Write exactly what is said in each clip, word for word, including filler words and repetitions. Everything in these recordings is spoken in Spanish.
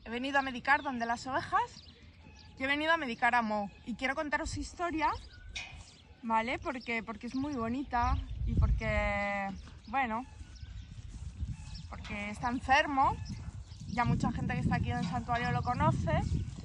he venido a medicar donde las ovejas y he venido a medicar a Mo. Y quiero contaros su historia, ¿vale? Porque, porque es muy bonita y porque, bueno, porque está enfermo. Ya mucha gente que está aquí en el santuario lo conoce.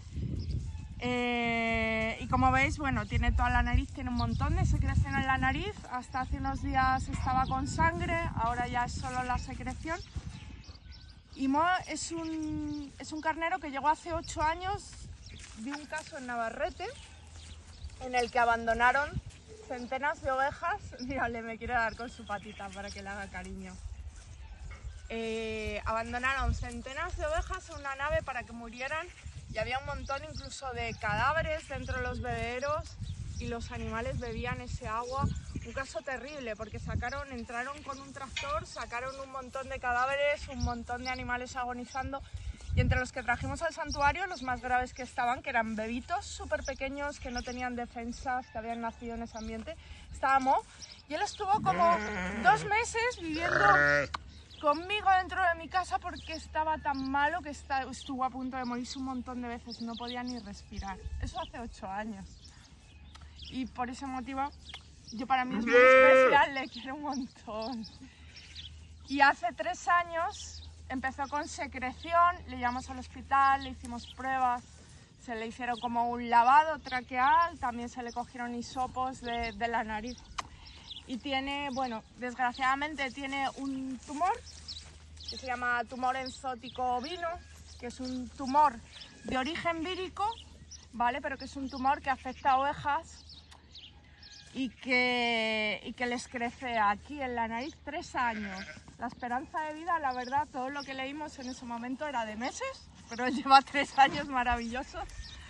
Eh, y como veis, bueno, tiene toda la nariz, tiene un montón de secreción en la nariz. Hasta hace unos días estaba con sangre, ahora ya es solo la secreción. Y Mo es un, es un carnero que llegó hace ocho años de un caso en Navarrete en el que abandonaron centenas de ovejas. Mírale, me quiere dar con su patita para que le haga cariño. Eh, abandonaron centenas de ovejas en una nave para que murieran y había un montón incluso de cadáveres dentro de los bebederos y los animales bebían ese agua. Un caso terrible porque sacaron, entraron con un tractor, sacaron un montón de cadáveres, un montón de animales agonizando y entre los que trajimos al santuario los más graves que estaban, que eran bebitos súper pequeños que no tenían defensas, que habían nacido en ese ambiente, estaba Mo y él estuvo como dos meses viviendo conmigo dentro de mi casa porque estaba tan malo que está, estuvo a punto de morirse un montón de veces, no podía ni respirar. Eso hace ocho años. Y por ese motivo, yo para mí es muy especial, le quiero un montón. Y hace tres años empezó con secreción, le llevamos al hospital, le hicimos pruebas, se le hicieron como un lavado traqueal, también se le cogieron hisopos de, de la nariz. Y tiene, bueno, desgraciadamente tiene un tumor que se llama tumor enzótico ovino, que es un tumor de origen vírico, ¿vale? Pero que es un tumor que afecta a ovejas y que, y que les crece aquí en la nariz tres años. La esperanza de vida, la verdad, todo lo que leímos en ese momento era de meses, pero él lleva tres años maravillosos.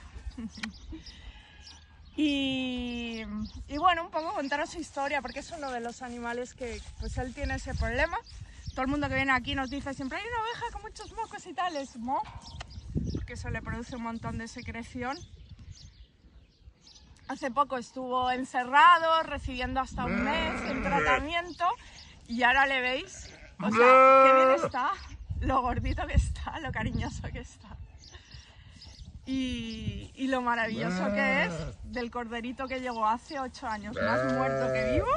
Y, y bueno, un poco contaros su historia, porque es uno de los animales que pues él tiene ese problema. Todo el mundo que viene aquí nos dice siempre hay una oveja con muchos mocos y tal, es Mo, porque eso le produce un montón de secreción. Hace poco estuvo encerrado, recibiendo hasta un mes en tratamiento y ahora le veis, o sea, qué bien está, lo gordito que está, lo cariñoso que está. Y, y lo maravilloso que es del corderito que llegó hace ocho años, más muerto que vivo,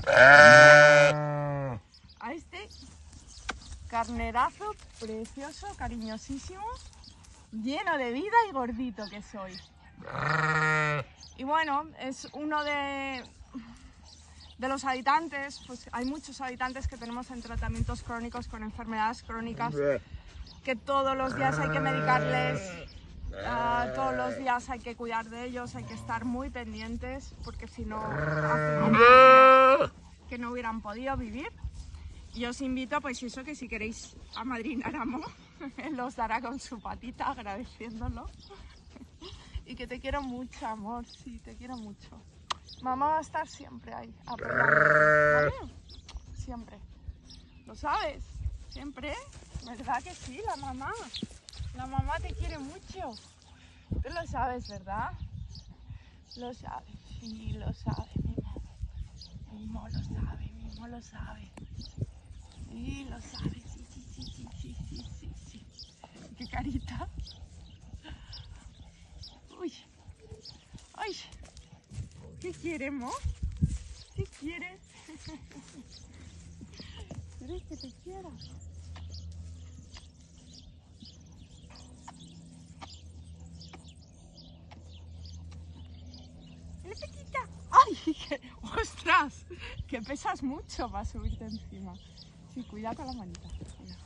a este carnerazo precioso, cariñosísimo, lleno de vida y gordito que soy. Y bueno, es uno de, de los habitantes, pues hay muchos habitantes que tenemos en tratamientos crónicos con enfermedades crónicas que todos los días hay que medicarles. Uh, todos los días hay que cuidar de ellos, hay que estar muy pendientes porque si no, que no hubieran podido vivir. Y os invito, pues eso, que si queréis amadrinar a Mo, él os dará con su patita agradeciéndolo. Y que te quiero mucho, amor, sí, te quiero mucho. Mamá va a estar siempre ahí, apoyándote, ¿vale? Siempre. ¿Lo sabes? Siempre, ¿verdad que sí, la mamá? La mamá te quiere mucho. Tú lo sabes, ¿verdad? Lo sabes, sí, lo sabe, mi Mo. Mi Mo lo sabe, mi Mo lo sabe. Sí, lo sabe, sí, sí, sí, sí, sí, sí, sí, sí. Qué carita. Uy. Ay. ¿Qué quiere, Mo? ¿Qué quieres? ¿Quieres que te quiera? ¡Ay! Que, ¡ostras! Que pesas mucho para subirte encima. Sí, cuidado con la manita. Cuidado.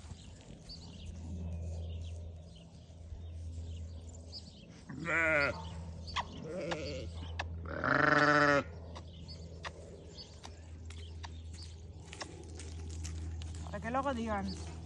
Para que luego digan